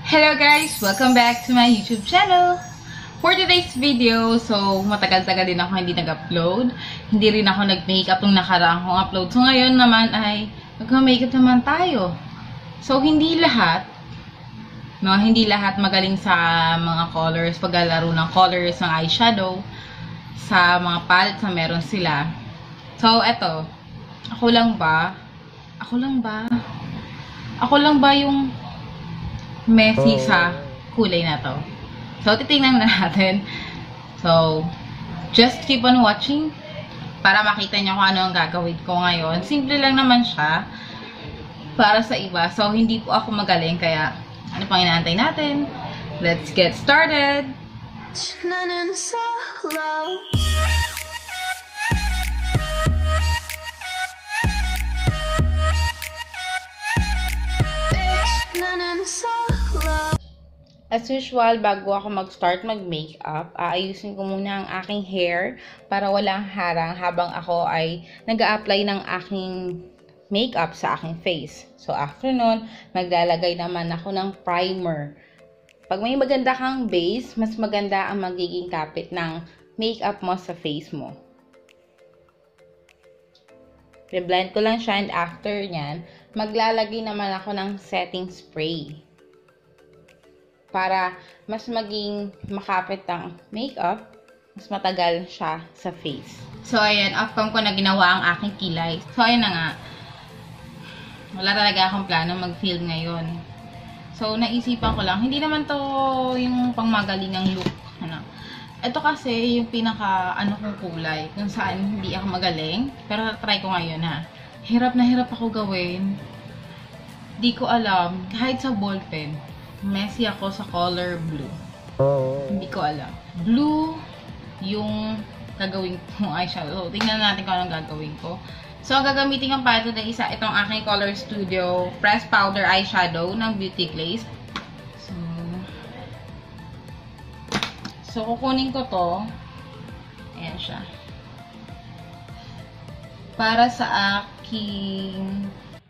Hello guys! Welcome back to my YouTube channel! For today's video, so matagal-tagal din ako hindi nag-upload. Hindi rin ako nag-makeup nung nakaraang kong upload. So ngayon naman ay mag-makeup naman tayo. So hindi lahat magaling sa mga colors, paglalaro ng colors ng eyeshadow, sa mga palettes na meron sila. So eto, ako lang ba yung messy sa kulay na to. So, titingnan na natin. So, just keep on watching para makita nyo kung ano ang gagawin ko ngayon. Simple lang naman siya para sa iba. So, hindi po ako magaling, kaya ano pang inaantay natin? Let's get started! As usual, bago ako mag-start mag-makeup, aayusin ko muna ang aking hair para walang harang habang ako ay nag-a-apply ng aking makeup sa aking face. So, after nun, maglalagay naman ako ng primer. Pag may maganda kang base, mas maganda ang magiging kapit ng makeup mo sa face mo. I-blend ko lang siya, and after nyan, maglalagay naman ako ng setting spray para mas maging makapit ang makeup, mas matagal siya sa face. So, ayan, off-cam ko na ginawa ang aking kilay. So, ayan na nga. Wala talaga akong plano mag-film ngayon. So, naisipan ko lang. Hindi naman to yung pangmagalingang look. Ano. Ito kasi yung kong kulay. Kung saan hindi ako magaling. Pero try ko ngayon, ha. Hirap na hirap ako gawin. Di ko alam. Kahit sa ballpen. Messy ako sa color blue. Hindi ko alam. Blue yung gagawin kong eyeshadow. So, tingnan natin kung anong gagawin ko. So, ang gagamitin ko pa ito na isa, itong aking Color Studio Press Powder Eyeshadow ng Beauty Glaze. So, kukunin ko to. Ayan siya. Para sa aking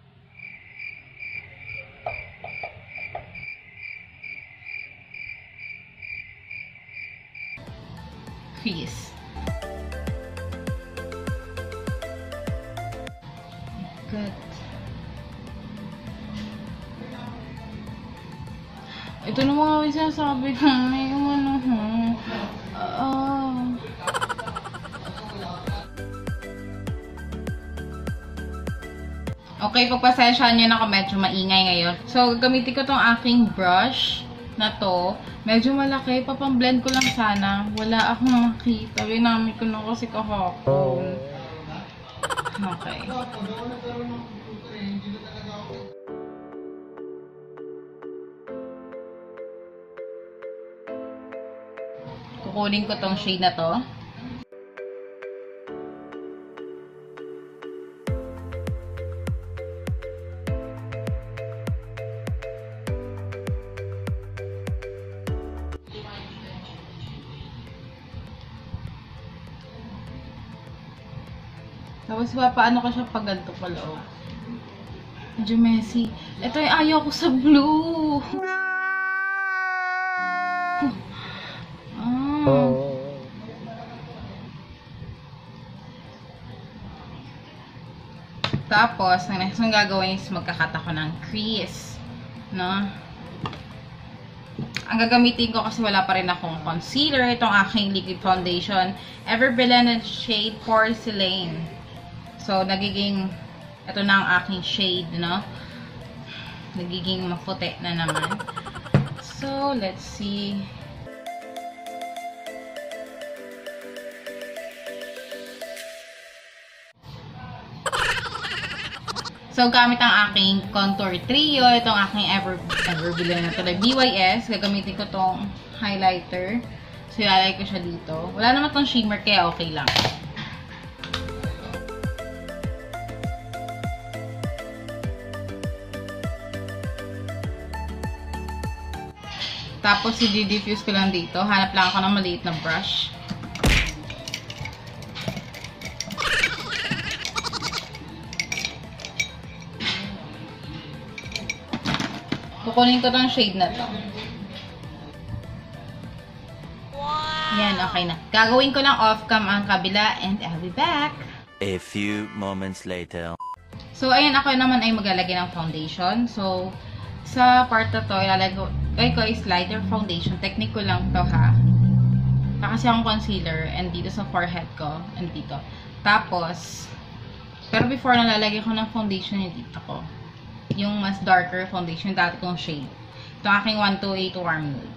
crease. Good. Ito na mga sinasabi ko. May ano. Okay, pagpasensyahan nyo na ako, medyo maingay ngayon. So, gagamitin ko tong aking brush na to. Medyo malaki. Papang-blend ko lang sana. Wala akong makita. Binamit ko na kasi kahapon. Okay. Kukunin ko tong shade na to. Tapos, paano ko siya pag ganito pa loob? Medyo messy. Ito yung ayaw ko sa blue. Tapos, ang next kong gagawin is magkakat ako ng crease. No? Ang gagamitin ko kasi wala pa rin akong concealer. Itong aking liquid foundation. Everbrilliant shade Porcelain. So, nagiging, ito na ang aking shade, no? Nagiging maputi na naman. So, let's see. So, gamit ang aking contour trio, itong aking Everbrilliant na tuloy BYS. Gagamitin ko tong highlighter. So, ilalagay ko siya dito. Wala naman tong shimmer, kaya okay lang. Tapos, i-diffuse ko lang dito. Hanap lang ako ng maliit na brush. Kukunin ko tong shade na to. Yan, okay na. Gagawin ko lang off-cam ang kabila and I'll be back. A few moments later. So, ayan, ako naman ay maglalagay ng foundation. So, sa part na to, ilalagay ko is lighter foundation. Technique ko lang to ha. Kasi akong concealer and dito sa forehead ko and dito. Tapos, pero before nalalagay ko ng foundation yung dito ko. Yung mas darker foundation, dati kong shade. Ito aking 128 Warm Nude.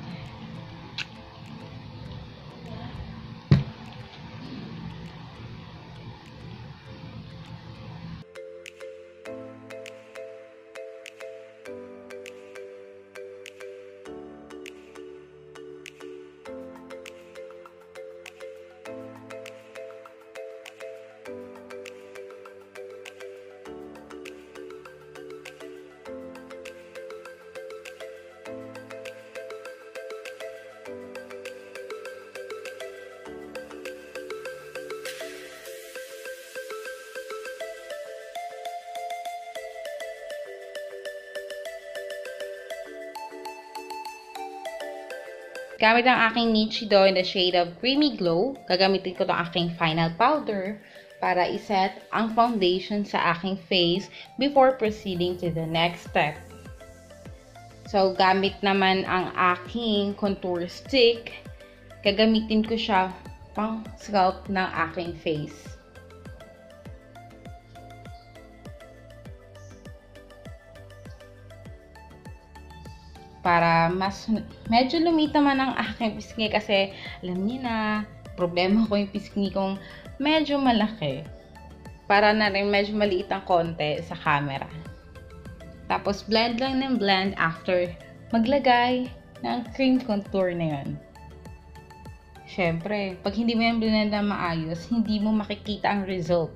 Gamit ang aking Nichido in the shade of Creamy Glow, gagamitin ko itong aking final powder para iset ang foundation sa aking face before proceeding to the next step. So, gamit naman ang aking contour stick, gagamitin ko siya pang sculpt ng aking face. Para mas medyo lumita man ang aking pisngi kasi alam niyo na, problema ko yung pisngi kong medyo malaki. Para na rin medyo maliit ang konti sa camera. Tapos blend lang ng blend after maglagay ng cream contour na yun. Syempre, pag hindi mo yung blend na maayos, hindi mo makikita ang result.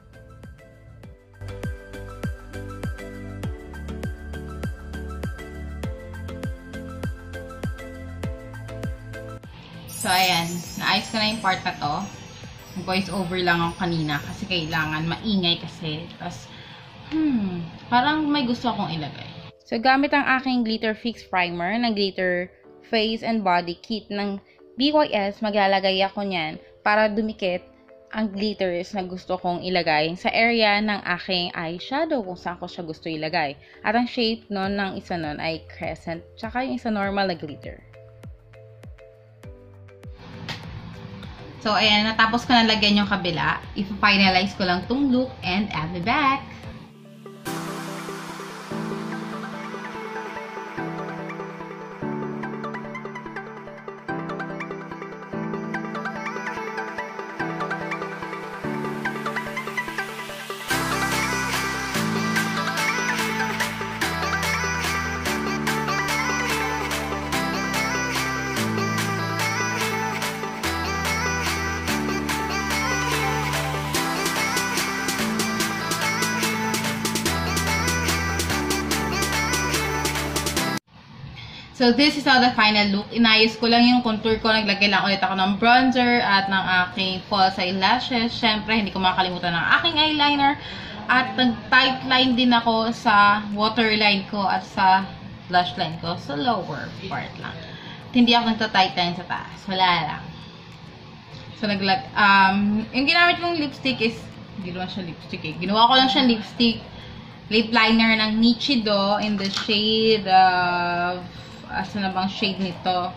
So, ayan. Naayos ko na yung part na to. Voice over lang ako kanina kasi kailangan maingay kasi. Tapos, parang may gusto akong ilagay. So, gamit ang aking Glitter Fix Primer ng Glitter Face and Body Kit ng BYS, maglalagay ako niyan para dumikit ang glitters na gusto kong ilagay sa area ng aking eyeshadow kung saan ko siya gusto ilagay. At ang shape nun ng isa nun ay crescent, tsaka yung isa normal na glitter. So, ayan, natapos ko na lagyan yung kabila. I-finalize ko lang tong look and I'll be back. So, this is how the final look. Inayos ko lang yung contour ko. Naglagay lang ulit ako ng bronzer at ng aking false eyelashes. Siyempre, hindi ko makakalimutan ng aking eyeliner. At nag-tight line din ako sa waterline ko at sa blush line ko. Sa lower part lang. At hindi ako nagta-tight line sa taas. Wala lang. So, yung ginamit kong lipstick is, hindi naman siya lipstick eh. Ginawa ko lang siya lipstick. Lip liner ng Nichido in the shade of... Asa na bang shade nito?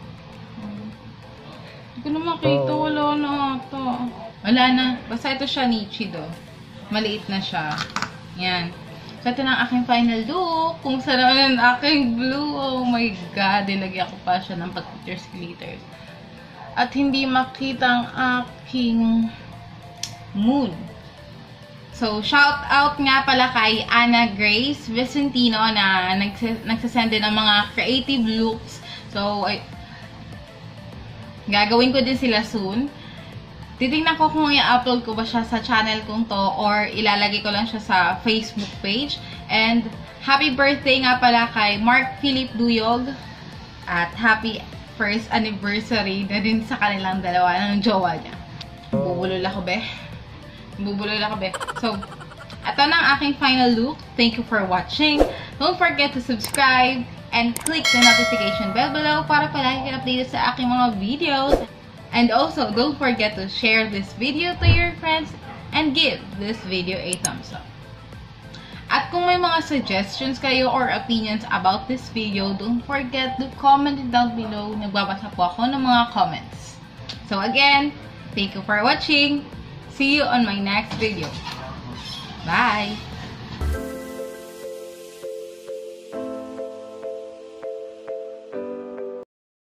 Hindi ko na makita. Wala na ito. Wala na. Basta ito siya Nichido. Maliit na siya. Yan. So, ito na ang aking final look. Kung saan naman ang aking blue. Oh my God. Nilagyan ko pa siya ng pag-glitters. At hindi makita ang aking mood. So, shout out nga pala kay Anna Grace Vicentino na nagsasend din ng mga creative looks. So, gagawin ko din sila soon. Titingnan ko kung i-upload ko ba siya sa channel kong to or ilalagay ko lang siya sa Facebook page. And, happy birthday nga pala kay Mark Philip Duyog. At happy first anniversary na din sa kanilang dalawa ng jowa niya. Bubulol ako, be. So, ito na ang aking final look. Thank you for watching. Don't forget to subscribe and click the notification bell below para palagi kayo updated sa aking mga videos. And also, don't forget to share this video to your friends and give this video a thumbs up. At kung may mga suggestions kayo or opinions about this video, don't forget to comment it down below. Nagbabasa po ako ng mga comments. So again, thank you for watching. See you on my next video. Bye!